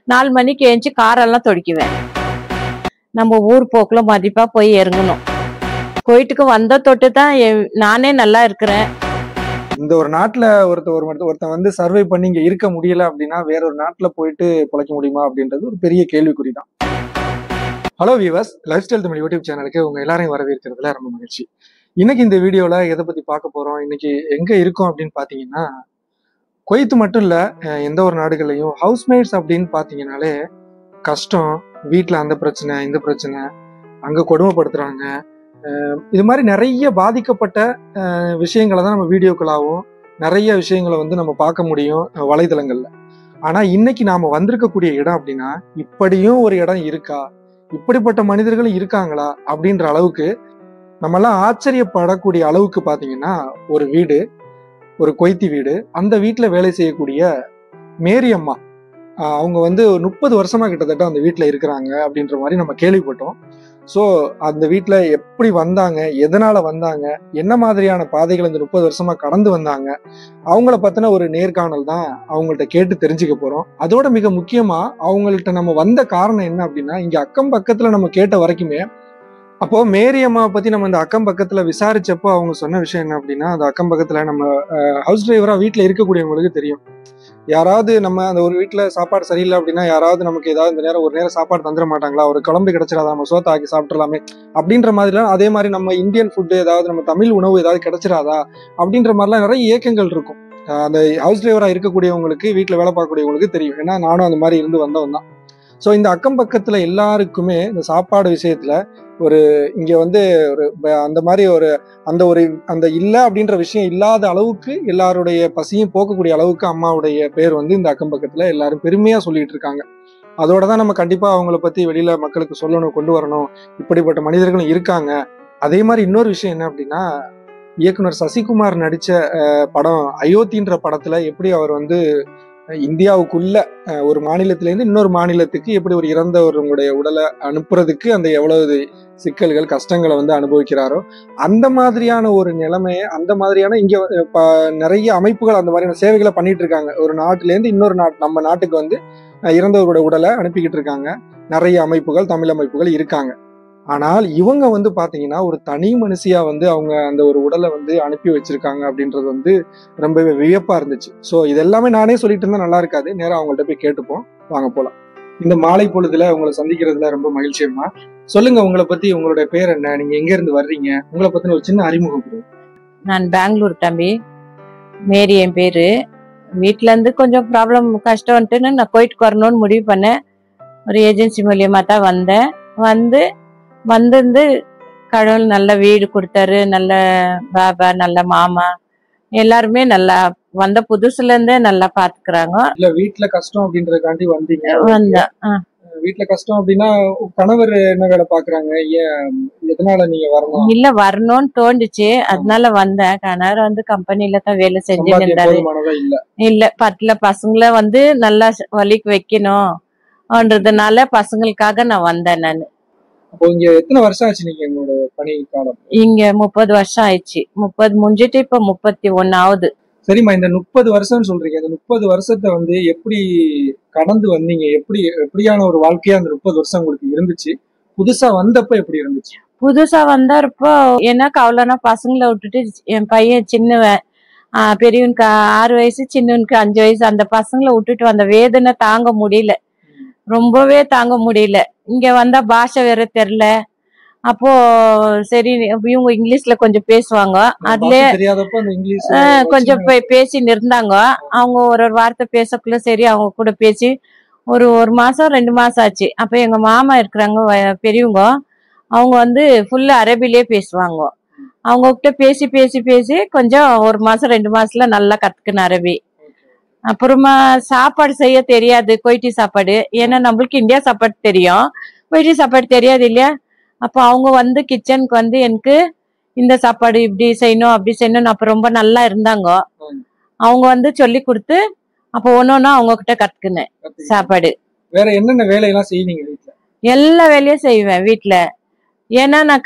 4 மணிக்கு எழுந்துச்சு காரெல்லாம் துடைக்குவேன். நம்ம ஊர் போக்குல மதிப்பா போய் இறங்கணும். போயிட்டுக்கு வந்த தொட்டு தான் நானே நல்லா இருக்கிறேன். இந்த ஒரு நாட்டுல ஒருத்தன் வந்து சர்வை பண்ணி இங்க இருக்க முடியல அப்படின்னா வேற ஒரு நாட்டுல போயிட்டு பொழைக்க முடியுமா அப்படின்றது ஒரு பெரிய கேள்விக்குறி தான். Hello viewers, lifestyle Tamil YouTube சேனலுக்கு உங்க எல்லாரையும் வரவேற்கிறதுல ரொம்ப மகிழ்ச்சி. இன்னைக்கு இந்த வீடியோல எதை பத்தி பார்க்க போறோம், இன்னைக்கு எங்க இருக்கோம் அப்படின்னு பாத்தீங்கன்னா, குவைத் மட்டும் இல்ல, எந்த ஒரு நாடுகள்லையும் ஹவுஸ்மேட்ஸ் அப்படின்னு பாத்தீங்கன்னாலே கஷ்டம், வீட்டுல அந்த பிரச்சனை இந்த பிரச்சனை, அங்க கொடுமைப்படுத்துறாங்க, இது மாதிரி நிறைய பாதிக்கப்பட்ட விஷயங்களை தான் நம்ம வீடியோக்களாகவும் நிறைய விஷயங்களை வந்து நம்ம பார்க்க முடியும் வலைதளங்கள்ல. ஆனா இன்னைக்கு நாம வந்திருக்கக்கூடிய இடம் அப்படின்னா, இப்படியும் ஒரு இடம் இருக்கா, இப்படிப்பட்ட மனிதர்களும் இருக்காங்களா அப்படின்ற அளவுக்கு நம்மெல்லாம் ஆச்சரியப்படக்கூடிய அளவுக்கு பாத்தீங்கன்னா ஒரு வீடு, ஒரு குவைத்தி வீடு. அந்த வீட்டுல வேலை செய்யக்கூடிய மேரி அம்மா, அவங்க வந்து 30 வருஷமா கிட்டத்தட்ட அந்த வீட்டுல இருக்கிறாங்க அப்படின்ற மாதிரி நம்ம கேள்விப்பட்டோம். ஸோ அந்த வீட்டுல எப்படி வந்தாங்க, எதனால வந்தாங்க, என்ன மாதிரியான பாதைகள் இந்த 30 வருஷமா கடந்து வந்தாங்க, அவங்கள பத்தின ஒரு நேர்காணல் தான் அவங்கள்ட்ட கேட்டு தெரிஞ்சுக்க போறோம். அதோட மிக முக்கியமா அவங்கள்ட்ட நம்ம வந்த காரணம் என்ன அப்படின்னா, இங்க அக்கம் பக்கத்துல நம்ம கேட்ட வரைக்குமே, அப்போ மேரி அம்மாவை பத்தி நம்ம இந்த அக்கம் பக்கத்துல விசாரிச்சப்போ அவங்க சொன்ன விஷயம் என்ன அப்படின்னா, அந்த அக்கம் பக்கத்துல நம்ம ஹவுஸ் டிரைவரா வீட்டுல இருக்கக்கூடியவங்களுக்கு தெரியும், யாராவது நம்ம அந்த ஒரு வீட்டுல சாப்பாடு சரியில்லை அப்படின்னா யாராவது நமக்கு ஏதாவது இந்த நேரம் ஒரு நேரம் சாப்பாடு தந்துட மாட்டாங்களா, ஒரு குழம்பு கிடைச்சிடாதா, நம்ம சோத்த ஆக்கி சாப்பிட்றலாமே அப்படின்ற மாதிரிலாம். அதே மாதிரி நம்ம இந்தியன் ஃபுட்டு ஏதாவது, நம்ம தமிழ் உணவு ஏதாவது கிடைச்சிடாதா அப்படின்ற மாதிரிலாம் நிறைய ஏக்கங்கள் இருக்கும். அந்த ஹவுஸ் டிரைவரா இருக்கக்கூடியவங்களுக்கு, வீட்டுல வேலை பார்க்கக்கூடியவங்களுக்கு தெரியும். ஏன்னா நானும் அந்த மாதிரி இருந்து வந்தவன் தான். ஸோ இந்த அக்கம் பக்கத்துல எல்லாருக்குமே இந்த சாப்பாடு விஷயத்துல ஒரு இங்க வந்து ஒரு அந்த மாதிரி அந்த இல்லை அப்படின்ற விஷயம் இல்லாத அளவுக்கு எல்லாருடைய பசியும் போக்கக்கூடிய அளவுக்கு அம்மாவுடைய பேர் வந்து இந்த அக்கம் பக்கத்துல எல்லாரும் பெருமையா சொல்லிட்டு இருக்காங்க. அதோட தான் நம்ம கண்டிப்பா அவங்கள பத்தி வெளியில மக்களுக்கு சொல்லணும், கொண்டு வரணும், இப்படிப்பட்ட மனிதர்களும் இருக்காங்க. அதே மாதிரி இன்னொரு விஷயம் என்ன அப்படின்னா, இயக்குனர் சசிகுமார் நடிச்ச படம் அயோத்தின்ற படத்துல எப்படி அவர் வந்து இந்தியாவுக்குள்ள ஒரு மாநிலத்திலேருந்து இன்னொரு மாநிலத்துக்கு எப்படி ஒரு இறந்தவர்களுடைய உடலை அனுப்புறதுக்கு அந்த எவ்வளவு சிக்கல்கள் கஷ்டங்களை வந்து அனுபவிக்கிறாரோ, அந்த மாதிரியான ஒரு நிலைமையை, அந்த மாதிரியான இங்க நிறைய அமைப்புகள் அந்த மாதிரியான சேவைகளை பண்ணிட்டு இருக்காங்க. ஒரு நாட்டிலேருந்து இன்னொரு நம்ம நாட்டுக்கு வந்து இறந்தவர்களுடைய உடலை அனுப்பிக்கிட்டு இருக்காங்க நிறைய அமைப்புகள், தமிழ் அமைப்புகள் இருக்காங்க. ஆனால் இவங்க வந்து பாத்தீங்கன்னா ஒரு தனி மனுஷியா வந்து அவங்க அந்த ஒரு உடலை வந்து அனுப்பி வச்சிருக்காங்க அப்படின்றது வந்து ரொம்பவே வியப்பா இருந்துச்சு. ஸோ இதெல்லாமே நானே சொல்லிட்டு இருந்தா நல்லா இருக்காது, நேரம் அவங்கள்ட்ட போய் கேட்டுப்போம். வாங்க போலாம். இந்த மாலை பொழுதுல உங்களை சந்திக்கிறதுல ரொம்ப மகிழ்ச்சியம்மா. சொல்லுங்க, உங்களை பத்தி, உங்களுடைய பேர் என்ன, நீங்க எங்க இருந்து வர்றீங்க, உங்களை பத்தின ஒரு சின்ன அறிமுகம். நான் பெங்களூர் தம்பி, மேரி என் பேரு. வீட்டுல இருந்து கொஞ்சம் ப்ராப்ளம் கஷ்டம்ட்டுன்னு நான் குவைத்துக்கு வரணும்னு முடிவு பண்ணேன். ஒரு ஏஜென்சி மூலியமா தான் வந்தேன். வந்து கடவுள் நல்ல வீடு கொடுத்தாரு, நல்ல பாபா, நல்ல மாமா, எல்லாருமே நல்லா வந்த புதுசுல இருந்தே நல்லா பாத்துக்கிறாங்க. இல்ல வீட்டுல கஷ்டம் அப்படின்றதுக்காண்டி வந்தீங்க? வந்தேன். வீட்டுல கஷ்டம் அப்படின்னா கணவர் என்ன வேலை பாக்குறாங்க, எதனால நீங்க வரணும்? இல்ல வரணும்னு தோண்டுச்சு, அதனால வந்தேன். கணவர் வந்து கம்பெனில தான் வேலை செஞ்சுட்டு இருந்தாரு. இல்ல 10 பசங்களை வந்து நல்லா வலிக்கு வைக்கணும்ன்றதுனால பசங்களுக்காக நான் வந்தேன். நானு அப்போ இங்க எத்தனை வருஷம் ஆச்சு நீங்க உங்களோட பணி காலம்? இங்க 30 வருஷம் ஆயிடுச்சு. 30 முடிஞ்சிட்டு இப்ப 31 ஆகுது. சரிம்மா, இந்த 30 வருஷம் சொல்றீங்க, இந்த 30 வருஷத்தை வந்து எப்படி கடந்து வந்தீங்க? எப்படியான ஒரு வாழ்க்கையா அந்த 30 வருஷம் உங்களுக்கு இருந்துச்சு? புதுசா வந்தப்ப எப்படி இருந்துச்சு? புதுசா வந்தப்போ எனக்கு அவ்வளோனா பசங்களை விட்டுட்டு, என் பையன் சின்னவன், பெரியவனுக்கு 6 வயசு, சின்னவனுக்கு 5 வயசு, அந்த பசங்களை விட்டுட்டு வந்த வேதனை தாங்க முடியல, ரொம்பவே தாங்க முடியல. இங்க வந்தா பாஷை வேற தெரியல. அப்போ சரி, இவங்க இங்கிலீஷ்ல கொஞ்சம் பேசுவாங்க, அதுலயே கொஞ்சம் பேசின்னு இருந்தாங்க. அவங்க ஒரு வார்த்தை பேசக்குள்ள சரி அவங்க கூட பேசி ஒரு மாசம் 2 மாசம் ஆச்சு. அப்ப எங்க மாமா இருக்கிறாங்க பெரியவங்க, அவங்க வந்து ஃபுல்லா அரபிலே பேசுவாங்க. அவங்க கிட்ட பேசி பேசி பேசி கொஞ்சம் 1 மாசம் 2 மாசத்துல நல்லா கத்துக்கின அரபி. அப்புறமா சாப்பாடு செய்ய தெரியாது, குவைட்டி சாப்பாடு. ஏன்னா நம்மளுக்கு இந்தியா சாப்பாடு தெரியும், குவைட்டி சாப்பாடு தெரியாது இல்லையா. அப்போ அவங்க வந்து கிச்சனுக்கு வந்து எனக்கு இந்த சாப்பாடு இப்படி செய்யணும் அப்படி செய்யணும், அப்ப ரொம்ப நல்லா இருந்தாங்க. அவங்க வந்து சொல்லி கொடுத்து அப்போ ஒன்னொன்னா அவங்க கிட்ட கத்துக்கினேன் சாப்பாடு. வேற என்னென்ன வேலையெல்லாம் செய்வீங்க வீட்டுல? எல்லா வேலையும் செய்வேன் வீட்டுல. ஏன்னா நான்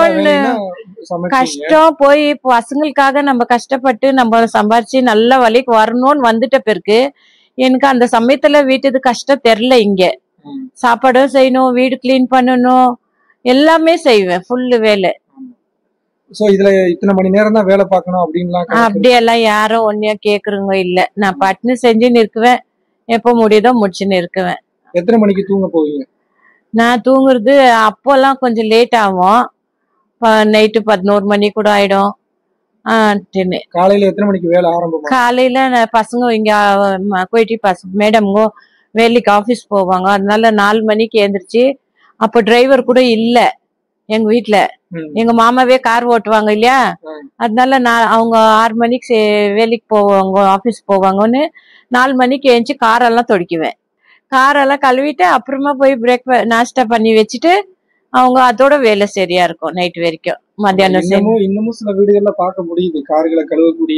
கஷ்டம் போய் பசங்களுக்காக நம்ம கஷ்டப்பட்டு நம்ம சம்பாரிச்சு நல்ல வழிக்கு வரணும்னு வந்துட்ட பிறகு எனக்கு அந்த சமயத்துல வீட்டுது கஷ்டம் தெரியல. இங்க சாப்பாடும் செய்யணும், வீடு கிளீன் பண்ணணும், எல்லாமே செய்வேன், ஃபுல்லு வேலை. சோ இதுல இத்தனை மணி நேரம் தான் வேலை பார்க்கணும் அப்படின்லாம் அப்படியெல்லாம் யாரும் ஒன்னையும் கேக்குறவங்க இல்ல. நான் பட்டுன்னு செஞ்சுன்னு இருக்குவேன், எப்போ முடியுதோ முடிச்சுன்னு இருக்குவேன். எத்தனை மணிக்கு தூங்க போவீங்க? நான் தூங்குறது அப்போல்லாம் கொஞ்சம் லேட் ஆகும், நைட்டு 11 மணி கூட ஆயிடும். காலையில எத்தனை மணிக்கு வேலை ஆரம்பம்? காலையில பசங்க இங்க போயிட்டு மேடம்ங்க வேலைக்கு ஆபீஸ் போவாங்க, அதனால 4 மணிக்கு எழுந்திரிச்சு. அப்ப டிரைவர் கூட இல்ல எங்க வீட்டுல, எங்க மாமாவே கார் ஓட்டுவாங்க இல்லையா, அதனால நான் அவங்க 6 மணிக்கு வேலைக்கு போவாங்க, ஆபீஸ் போவாங்கன்னு 4 மணிக்கு எழுந்துச்சு காரெல்லாம் துடைக்குவேன். காரெல்லாம் கழுவிட்டு அப்புறமா போய் நாஸ்டா பண்ணி வச்சுட்டு அவங்க அதோட வேலை சரியா இருக்கும் நைட் வரைக்கும். மத்தியானம் இன்னமும் சில வீடுகள்ல பார்க்க முடியுது கார்களை கழுவக்கூடிய.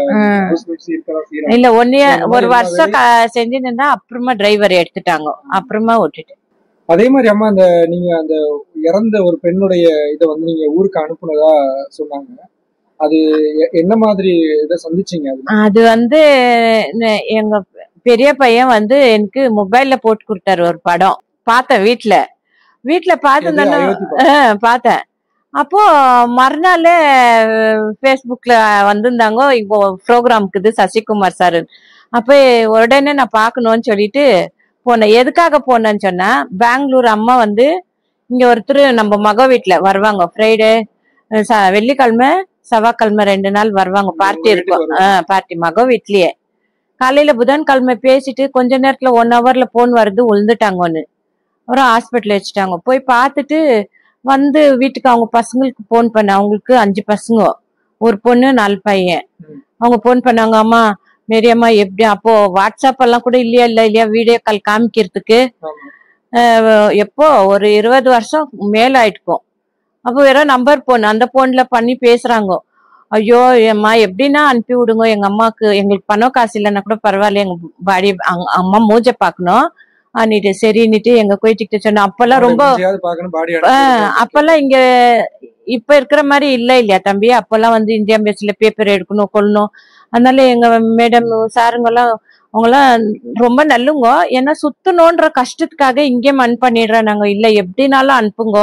இல்ல ஒரு வருஷம் செஞ்சுன்னா அப்புறமா டிரைவர் எடுத்துட்டாங்க, அப்புறமா விட்டுட்டு. அதே மாதிரி அம்மா, அந்த நீங்க அந்த இறந்த ஒரு பெண்ணுடைய இதை வந்து நீங்க ஊருக்கு அனுப்புனதா சொன்னாங்க, அது என்ன மாதிரி இதை சந்திச்சீங்க? அது வந்து எங்க பெரிய பையன் வந்து எனக்கு மொபைல்ல போட்டு கொடுத்தாரு ஒரு படம், பார்த்தேன் வீட்டுல பார்த்தேன். அப்போ மறுநாள் ஃபேஸ்புக்ல வந்திருந்தாங்க, இப்போ ப்ரோக்ராமுக்குது சசிகுமார் சார். அப்போ உடனே நான் பார்க்கணும்னு சொல்லிட்டு போனேன். எதுக்காக போனேன்னு சொன்னா, பெங்களூர் அம்மா வந்து இங்க ஒருத்தர் நம்ம மக வீட்டுல வருவாங்க, ஃப்ரைடே வெள்ளிக்கிழமை செவ்வாய்க்கிழமை 2 நாள் வருவாங்க, பார்ட்டி இருக்கும். பார்ட்டி மக வீட்லயே. காலையில புதன்கிழமை பேசிட்டு கொஞ்ச நேரத்துல 1 ஹவர்ல போன் வருது, விழுந்துட்டாங்கன்னு. அப்புறம் ஹாஸ்பிட்டல் வச்சுட்டாங்க. போய் பார்த்துட்டு வந்து வீட்டுக்கு அவங்க பசங்களுக்கு போன் பண்ண, அவங்களுக்கு 5 பசங்க, ஒரு பொண்ணு 4 பையன். அவங்க போன் பண்ணாங்க, அம்மா மேரியம்மா எப்படி, அப்போ வாட்ஸ்அப் எல்லாம் கூட இல்லையா வீடியோ கால் காமிக்கிறதுக்கு. எப்போ ஒரு 20 வருஷம் மேல ஆயிட்டுக்கும். அப்போ வேற நம்பர் போன், அந்த போன்ல பண்ணி பேசுறாங்க. ஐயோ அம்மா எப்படின்னா அனுப்பி விடுங்க, எங்க அம்மாக்கு எங்களுக்கு பணம் காசு இல்லைன்னா கூட பரவாயில்ல, எங்க பாடி அம்மா மூஞ்ச பாக்கணும் அன்னிட்டு சரின்னுட்டு எங்க போயிட்டு சொன்னோம். அப்பெல்லாம் ரொம்ப அப்பெல்லாம் இங்க இப்ப இருக்கிற மாதிரி இல்லையா தம்பி, அப்பெல்லாம் வந்து இந்தியா பேஸ்ல பேப்பர் எடுக்கணும் கொள்ளணும். அதனால எங்க மேடம் சாருங்கெல்லாம் அவங்கெல்லாம் ரொம்ப நல்லுங்க. ஏன்னா சுத்தணும்ன்ற கஷ்டத்துக்காக இங்கே மண் பண்ணிடுறேன் நாங்க, இல்ல எப்படினாலும் அனுப்புங்க.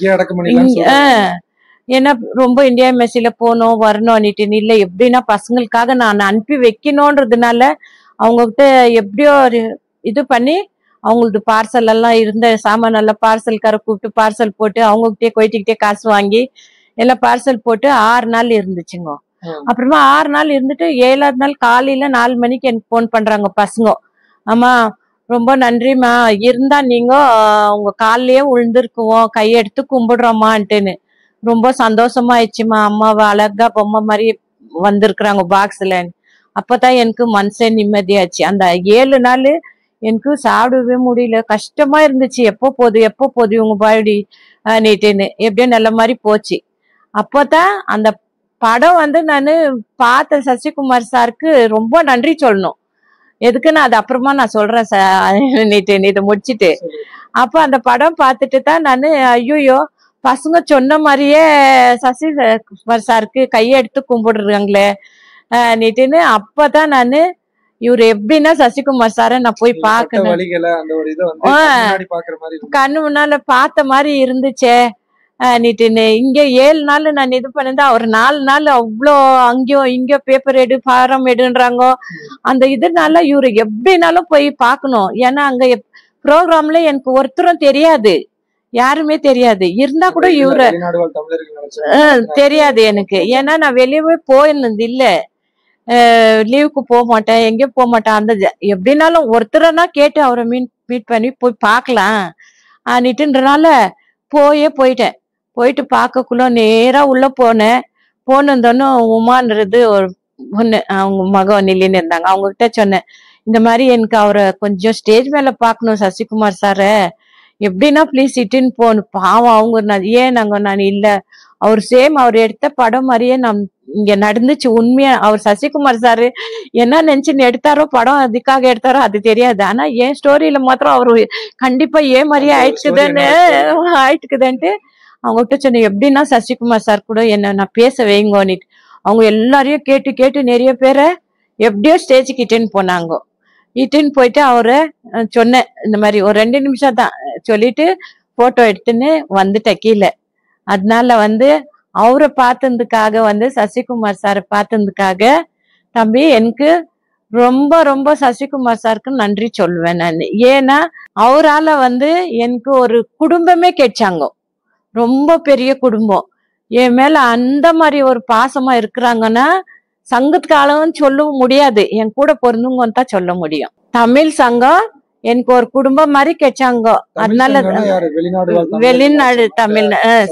ஏன்னா ரொம்ப இந்தியா மெஸ்ஸில போகணும் வரணும் அன்னிட்டு, இல்ல எப்படின்னா பசங்களுக்காக நான் அனுப்பி வைக்கணும்ன்றதுனால அவங்ககிட்ட எப்படியோ ஒரு இது பண்ணி அவங்களுக்கு பார்சல் எல்லாம் இருந்த சாமான் எல்லாம் பார்சல்கார கூப்பிட்டு பார்சல் போட்டு அவங்ககிட்டே போயிட்டுக்கிட்டே காசு வாங்கி எல்லாம் பார்சல் போட்டு 6 நாள் இருந்துச்சுங்க. அப்புறமா 6 நாள் இருந்துட்டு 7ஆவது நாள் காலையில 4 மணிக்கு எனக்கு போன் பண்றாங்க பசங்க, அம்மா ரொம்ப நன்றிம்மா, இருந்தா நீங்க உங்க கால்லயே விழுந்திருக்குவோம், கையெடுத்து கும்பிடுறோமான்ட்டுன்னு. ரொம்ப சந்தோஷமா ஆயிடுச்சுமா, அம்மாவை அழகா பொம்மை மாதிரி வந்திருக்கிறாங்க பாக்ஸ்ல. அப்பதான் எனக்கு மனசே நிம்மதியாச்சு. அந்த 7 நாள் எனக்கு சாப்பிடவே முடியல, கஷ்டமா இருந்துச்சு. எப்போ போகுது இவங்க பாடி நீட்டுன்னு. எப்படியோ நல்ல மாதிரி போச்சு. அப்போதான் அந்த படம் வந்து நானு பார்த்த சசிகுமார் சாருக்கு ரொம்ப நன்றி சொல்லணும். எதுக்குன்னு அது அப்புறமா நான் சொல்றேன் நீட்டு இதை முடிச்சுட்டு. அப்ப அந்த படம் பார்த்துட்டு தான் நானு ஐயோ பசங்க சொன்ன மாதிரியே சசிகுமார் சாருக்கு கையெடுத்து கும்பிடுறாங்களே நீட்டுன்னு. அப்பதான் நானு இவரு எப்படின்னா சசிகுமார் சார நான் போய் பாக்கணும், கண்ணு முன்னால பார்த்த மாதிரி இருந்துச்சே நீட்டுன்னு. இங்க 7 நாள் நான் இது பண்ணிருந்தா, ஒரு 4 நாள் அவ்வளோ அங்கேயும் இங்கேயோ பேப்பர் எடு ஃபாரம் எடுன்றாங்க. அந்த இதனால இவரு எப்படினாலும் போய் பார்க்கணும். ஏன்னா அங்க ப்ரோக்ராம்ல எனக்கு ஒருத்தரும் தெரியாது, யாருமே தெரியாது. இருந்தா கூட இவரு தெரியாது எனக்கு. ஏன்னா நான் வெளியவே போயிருந்தது இல்ல, லீவுக்கு போக மாட்டேன், எங்கேயும் போக மாட்டேன். அந்த எப்படின்னாலும் ஒருத்தரனா கேட்டு அவரை மீட் பண்ணி போய் பார்க்கலாம் நீட்டுன்றனால போயிட்டு பார்க்கக்குள்ள நேரா உள்ள போனேன். உமான்றது ஒரு பொண்ணு, அவங்க மகன் நிலைன்னு இருந்தாங்க. அவங்க கிட்ட சொன்னேன், இந்த மாதிரி எனக்கு அவரை கொஞ்சம் ஸ்டேஜ் மேல பாக்கணும் சசிகுமார் சார, எப்படின்னா ப்ளீஸ் இட்டுன்னு போகணும். பாவம் அவங்க நான் இல்ல, அவர் எடுத்த படம் மாதிரியே இங்க நடந்துச்சு உண்மையா. அவர் சசிகுமார் சாரு என்ன நினைச்சுன்னு எடுத்தாரோ, படம் அதுக்காக எடுத்தாரோ அது தெரியாது. ஆனா ஏன் ஸ்டோரியில மாத்திரம் அவரு கண்டிப்பா மாதிரியே ஆயிட்டுக்குதுன்ட்டு அவங்க கிட்ட சொன்னேன். எப்படின்னா சசிகுமார் சார் கூட என்ன நான் பேச வைங்கோன்னிட்டு அவங்க எல்லாரையும் கேட்டு நிறைய பேரை எப்படியோ ஸ்டேஜ் கிட்டேன்னு போனாங்க. இட்டுன்னு போயிட்டு அவரை சொன்னேன், இந்த மாதிரி ஒரு 2 நிமிஷம் தான் சொல்லிட்டு போட்டோ எடுத்துன்னு வந்துட்டேன் கீழே. அதனால அவரை பார்த்ததுக்காக சசிகுமார் சாரை பார்த்ததுக்காக தம்பி எனக்கு ரொம்ப ரொம்ப சசிகுமார் சாருக்கு நன்றி சொல்லுவேன் நான். ஏன்னா அவரால எனக்கு ஒரு குடும்பமே கிடைச்சாங்க, ரொம்ப பெரிய குடும்பம். என் மேல அந்த மாதிரி ஒரு பாசமா இருக்கிறாங்கன்னா சங்கத்துக்கு அளவுன்னு சொல்ல முடியாது, என் கூட பொருந்துங்கன்னு தான் சொல்ல முடியும். தமிழ் சங்கம் எனக்கு ஒரு குடும்பம் மாதிரி கிடைச்சாங்க. அதனால வெளிநாடு தமிழ்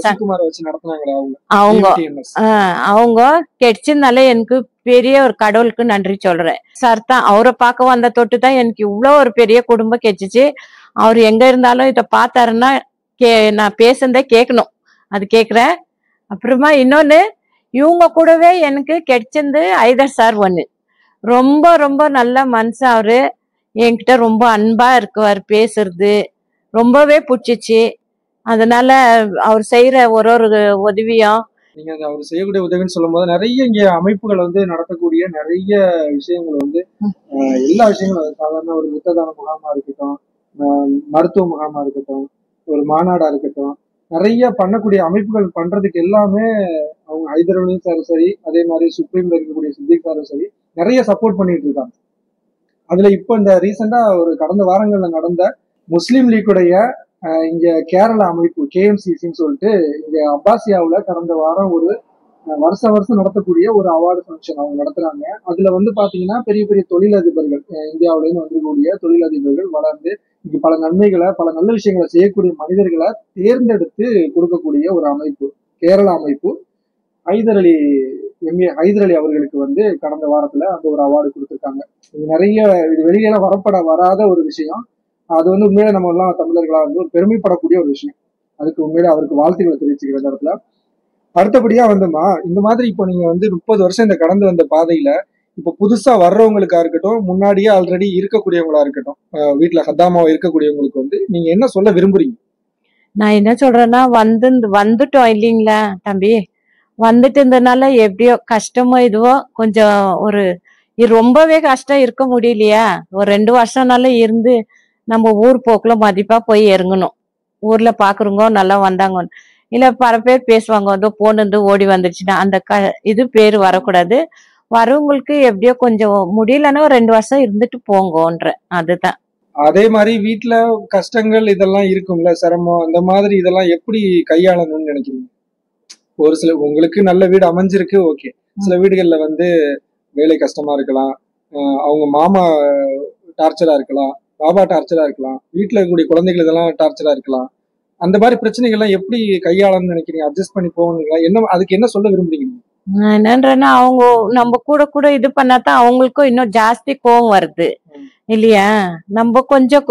அவங்க கிடைச்சதுனால எனக்கு பெரிய ஒரு கடவுளுக்கு நன்றி சொல்றேன். சார் தான் அவரை பார்க்க வந்த தொட்டு தான் எனக்கு இவ்வளவு ஒரு பெரிய குடும்பம் கிடைச்சிச்சு. அவர் எங்க இருந்தாலும் இத பார்த்தாருன்னா நான் பேசுனதே கேட்கணும், அது கேக்குறேன். அப்புறமா இன்னொன்னு, இவங்க கூடவே எனக்கு கிடைச்சது ஐதர் சார் ஒண்ணு. ரொம்ப ரொம்ப நல்ல மனுஷன் அவரு, என்கிட்ட ரொம்ப அன்பா இருக்குவார், பேசுறது ரொம்பவே பிடிச்சிச்சு. அதனால அவர் செய்யற ஒரு உதவியும் நீங்க அவர் செய்யக்கூடிய உதவின்னு சொல்லும் போது நிறைய இங்க அமைப்புகள் நடத்தக்கூடிய நிறைய விஷயங்கள் எல்லா விஷயங்களும் சாதாரண ஒரு ரத்த தான முகாமா இருக்கட்டும், மருத்துவ முகாமா இருக்கட்டும், ஒரு மாநாடா இருக்கட்டும், நிறைய பண்ணக்கூடிய அமைப்புகள் பண்றதுக்கு எல்லாமே அவங்க ஹைதரலி சாரும் சரி, அதே மாதிரி சுப்ரீம்ல இருக்கக்கூடிய சித்திக் சாரும் சரி நிறைய சப்போர்ட் பண்ணிட்டு இருக்காங்க. அதுல இப்ப இந்த ரீசெண்டா ஒரு கடந்த வாரங்கள்ல நடந்த முஸ்லீம் லீக்குடைய இங்க கேரளா அமைப்பு KMCCன்னு சொல்லிட்டு இங்க அப்பாசியாவுல கடந்த வாரம் ஒரு வருஷம் நடத்தக்கூடிய ஒரு அவார்டு ஃபங்க்ஷன் அவங்க நடத்துறாங்க. அதுல பாத்தீங்கன்னா பெரிய பெரிய தொழிலதிபர்கள், இந்தியாவில இருந்து வந்திருக்கக்கூடிய தொழிலதிபர்கள் வளர்ந்து இங்க பல நன்மைகளை பல நல்ல விஷயங்களை செய்யக்கூடிய மனிதர்களை தேர்ந்தெடுத்து கொடுக்கக்கூடிய ஒரு அமைப்பு கேரளா அமைப்பு. ஹைதர் அலி அவர்களுக்கு கடந்த வாரத்துல அந்த ஒரு அவார்டு கொடுத்திருக்காங்க. இது நிறைய வெளியில வராத ஒரு விஷயம். அது உண்மையில நம்ம எல்லாம் தமிழர்களா ஒரு பெருமைப்படக்கூடிய ஒரு விஷயம். அதுக்கு உண்மையில அவருக்கு வாழ்த்துக்களை தெரிவிச்சுக்கிற இடத்துல. அடுத்தபடியா இந்த மாதிரி இப்போ நீங்க 30 வருஷம் இந்த கடந்து வந்த பாதையில இப்ப புதுசா வர்றவங்களுக்கா இருக்கட்டும், முன்னாடியே ஆல்ரெடி இருக்கக்கூடியவங்களா இருக்கட்டும், வீட்டுல ஹத்தாமாவா இருக்கக்கூடியவங்களுக்கு நீங்க என்ன சொல்ல விரும்புறீங்க? நான் என்ன சொல்றேன்னா, வந்துட்டோம் இல்லைங்களா தம்பி, வந்துட்டு இருந்ததுனால எப்படியோ கஷ்டமோ இதுவோ கொஞ்சம் ரொம்பவே கஷ்டம் இருக்க முடியலையா, ஒரு 2 வருஷம்னால இருந்து நம்ம ஊர் போக்குல மதிப்பா போய் இறங்கணும். ஊர்ல பாக்குறவங்க நல்லா வந்தாங்க இல்ல பல பேர் பேசுவாங்க, போனது ஓடி வந்துச்சுன்னா அந்த இது பேரு வரக்கூடாது. வரவங்களுக்கு எப்படியோ கொஞ்சம் முடியலன்னா 2 வருஷம் இருந்துட்டு போங்கன்ற, அதுதான். அதே மாதிரி வீட்டுல கஷ்டங்கள் இதெல்லாம் இருக்கும்ல, சிரமம், அந்த மாதிரி இதெல்லாம் எப்படி கையாளணும்னு நினைக்கிறீங்க? ஒரு சில உங்களுக்கு நல்ல வீடு அமைஞ்சிருக்கு, ஓகே. சில வீடுகள்ல வேலை கஷ்டமா இருக்கலாம், அவங்க மாமா டார்ச்சரா இருக்கலாம், பாபா டார்ச்சரா இருக்கலாம், வீட்டுல இருக்கக்கூடிய குழந்தைகள் இதெல்லாம் டார்ச்சரா இருக்கலாம். அந்த மாதிரி பிரச்சனைகள்லாம் எப்படி கையாளணும்னு நினைக்கிறீங்க? அட்ஜஸ்ட் பண்ணி போகணுங்களா? அதுக்கு என்ன சொல்ல விரும்புறீங்க? என்னன்றேன்னா, அவங்க நம்ம கூட இது பண்ணாதான் அவங்களுக்கும் இன்னும் ஜாஸ்தி கோவம் வருது இல்லையா. நம்ம கொஞ்சம்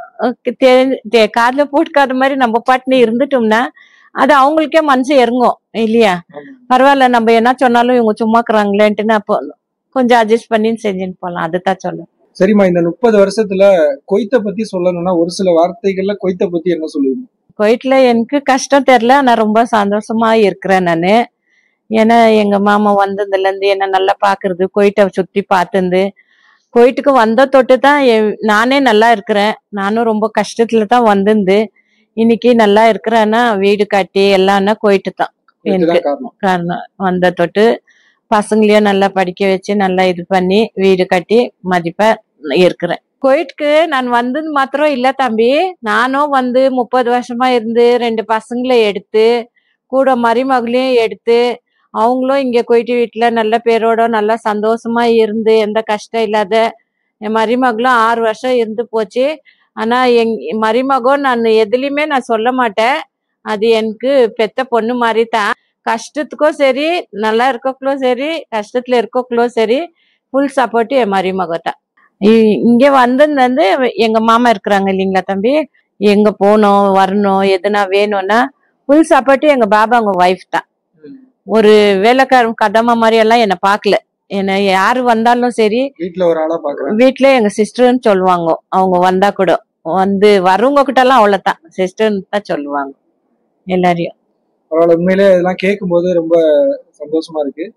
காதுல போட்டுக்காத மாதிரி நம்ம பாட்டுன்னு இருந்துட்டோம்னா அது அவங்களுக்கே மனசு இறங்கும் இல்லையா. பரவாயில்ல, நம்ம என்ன சொன்னாலும் இவங்க சும்மாக்குறாங்களேன்ட்டு அப்போ கொஞ்சம் அட்ஜஸ்ட் பண்ணி செஞ்சுன்னு போலாம், அதுதான் சொல்ல. சரிம்மா, இந்த 30 வருஷத்துல கொய்த்தை பத்தி சொல்லணும்னா ஒரு சில வார்த்தைகள்ல கொய்த்தை பத்தி என்ன சொல்லுவீங்க? கொய்ட்ல எனக்கு கஷ்டம் தெரியல, நான் ரொம்ப சந்தோஷமா இருக்கிறேன் நானு. ஏன்னா எங்க மாமா வந்ததுல இருந்து என்ன நல்லா பாக்குறது, கொய்ட்டை சுத்தி பார்த்துருந்து கொய்ட்டுக்கு வந்த தொட்டு தான் நானே நல்லா இருக்கிறேன். நானும் ரொம்ப கஷ்டத்துல தான் வந்திருந்து இன்னைக்கு நல்லா இருக்கிறேன்னா வீடு கட்டி எல்லாம்னா கொய்ட்டு தான் எனக்கு காரணம். வந்த தொட்டு பசங்களையும் நல்லா படிக்க வச்சு நல்லா இது பண்ணி வீடு கட்டி மதிப்பா இருக்கிறேன். கொய்ட்டுக்கு நான் வந்தது மாத்திரம் இல்ல தம்பி, நானும் 30 வருஷமா இருந்து 2 பசங்களை எடுத்து கூட மருமகளையும் எடுத்து அவங்களும் இங்க கொய்ட்டு வீட்டுல நல்ல பேரோட நல்லா சந்தோஷமா இருந்து எந்த கஷ்டம் இல்லாத என் மருமகளும் 6 வருஷம் இருந்து போச்சு. ஆனா மருமகம் நான் எதுலயுமே நான் சொல்ல மாட்டேன், அது எனக்கு பெத்த பொண்ணு மாதிரி தான். கஷ்டத்துக்கும் சரி நல்லா இருக்கக்குள்ளும் சரி கஷ்டத்துல இருக்கக்குள்ளும் சரி ஃபுல் சப்போர்ட் என் மருமகம் தான். இங்க வந்தது எங்க மாமா இருக்கிறாங்க இல்லைங்களா தம்பி, எங்க போனோம் வரணும் எதுனா வேணும்னா ஃபுல் சப்போர்ட் எங்க பாபாங்க ஒய்ஃப் தான். ஒரு வேலைக்காரன் கதமா மாதிரி எல்லாம் என்ன பாக்கல, என்ன யாரு வந்தாலும் சரி வீட்டுல ஒரு ஆளா பாக்குறேன். வீட்டுல எங்க சிஸ்டர்ன்னு சொல்லுவாங்க, அவங்க வந்தா கூட வரவங்க கிட்ட எல்லாம் அவ்வளவுதான் சிஸ்டர்ன்னு தான் சொல்லுவாங்க எல்லாரையும். உண்மையிலே இதெல்லாம் கேட்கும் போது ரொம்ப சந்தோஷமா இருக்கு.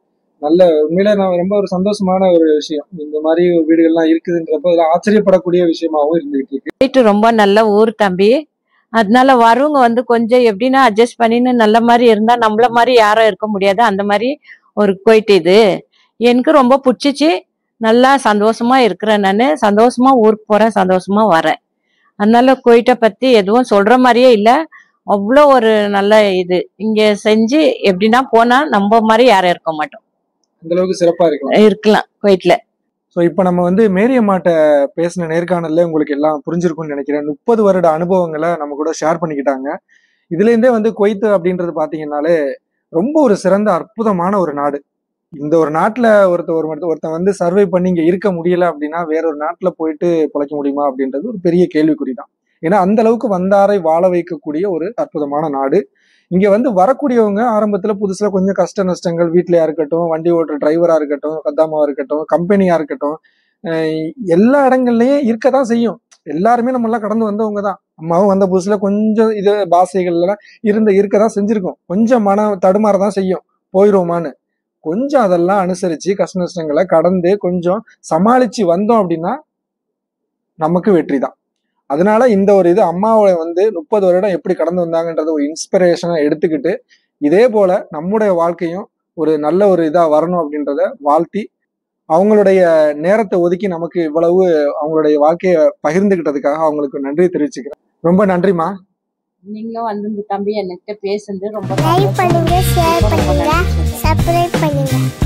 நல்ல உண்மையில நான் ரொம்ப ஒரு சந்தோஷமான ஒரு விஷயம். இந்த மாதிரி ஒரு வீடுகள்லாம் இருக்குதுன்றப்ப அதுல ஆச்சரியப்படக்கூடிய விஷயமாவும் இருந்துகிட்டு இருக்கு. போயிட்டு ரொம்ப நல்ல ஊர் தம்பி. அதனால வரவங்க வந்து கொஞ்சம் எப்படின்னா அட்ஜஸ்ட் பண்ணின்னு நல்ல மாதிரி இருந்தா நம்மள மாதிரி யாரும் இருக்க முடியாது. அந்த மாதிரி ஒரு குவைட் இது எனக்கு ரொம்ப பிடிச்சிச்சு. நல்லா சந்தோஷமா இருக்கிறேன். நானு சந்தோஷமா ஊருக்கு போறேன், சந்தோஷமா வரேன். அதனால குவைட்டை பத்தி எதுவும் சொல்ற மாதிரியே இல்ல. அவ்வளோ ஒரு நல்ல இது இங்க செஞ்சு எப்படின்னா போனா நம்ம மாதிரி யாரும் இருக்க மாட்டோம். அந்த அளவுக்கு சிறப்பா இருக்கலாம் குவைட்ல. ஸோ இப்போ நம்ம வந்து மேரியம்மாட்ட பேசின நேர்காணல்ல உங்களுக்கு எல்லாம் புரிஞ்சிருக்கும்னு நினைக்கிறேன். 30 வருட அனுபவங்களை நம்ம கூட ஷேர் பண்ணிக்கிட்டாங்க. இதுலேருந்தே வந்து குவைத் அப்படின்றது பார்த்தீங்கன்னாலே ரொம்ப ஒரு சிறந்த அற்புதமான ஒரு நாடு. இந்த ஒரு நாட்டில் ஒருத்தன் வந்து சர்வை பண்ணி இங்கே இருக்க முடியல அப்படின்னா வேற ஒரு நாட்டில் போயிட்டு பிழைக்க முடியுமா அப்படின்றது ஒரு பெரிய கேள்விக்குறி தான். ஏன்னா அந்த அளவுக்கு வந்தாரை வாழ வைக்கக்கூடிய ஒரு அற்புதமான நாடு. இங்க வந்து வரக்கூடியவங்க ஆரம்பத்துல புதுசுல கொஞ்சம் கஷ்ட நஷ்டங்கள் வீட்லயா இருக்கட்டும், வண்டி ஓட்டுற டிரைவரா இருக்கட்டும், கத்தாமாவா இருக்கட்டும், கம்பெனியா இருக்கட்டும், எல்லா இடங்கள்லயும் இருக்கதான் செய்யும். எல்லாருமே நம்ம எல்லாம் கடந்து வந்தவங்க தான். அம்மாவும் வந்த புதுசுல கொஞ்சம் இது பாசைகள் எல்லாம் இருக்கதான் செஞ்சிருக்கும். கொஞ்சம் மன தடுமாறதான் செய்யும், போயிடுவோமான்னு. கொஞ்சம் அதெல்லாம் அனுசரிச்சு கஷ்ட நஷ்டங்களை கடந்து கொஞ்சம் சமாளிச்சு வந்தோம் அப்படின்னா நமக்கு வெற்றி தான். அதனால இந்த ஒரு இது அம்மாவை வந்து 30 வருடம் எப்படி கடந்து வந்தாங்கன்றத ஒரு இன்ஸ்பிரேஷனா எடுத்துக்கிட்டு இதே போல நம்முடைய வாழ்க்கையும் ஒரு நல்ல ஒரு இதா வரணும் அப்படின்றத வாழ்த்தி அவங்களுடைய நேரத்தை ஒதுக்கி நமக்கு இவ்வளவு அவங்களுடைய வாழ்க்கையை பகிர்ந்துகிட்டதுக்காக அவங்களுக்கு நன்றி தெரிவிச்சுக்கிறேன். ரொம்ப நன்றிமா. நீங்களும் வந்து தம்பி என்கிட்ட பேசுறது ரொம்ப லைக் பண்ணுங்க, ஷேர் பண்ணுங்க, சப்ஸ்கிரைப் பண்ணுங்க.